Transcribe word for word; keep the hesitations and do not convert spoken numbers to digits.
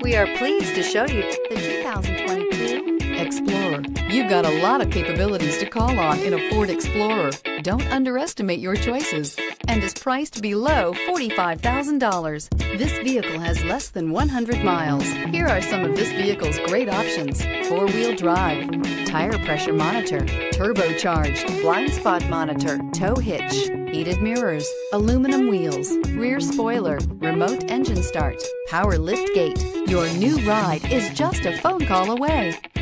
We are pleased to show you the two thousand twenty-two Explorer. You've got a lot of capabilities to call on in a Ford Explorer. Don't underestimate your choices, and is priced below forty-five thousand dollars. This vehicle has less than one hundred miles. Here are some of this vehicle's great options: four-wheel drive, tire pressure monitor, turbocharged, blind spot monitor, tow hitch, heated mirrors, aluminum wheels, rear spoiler, remote engine start, power lift gate. Your new ride is just a phone call away.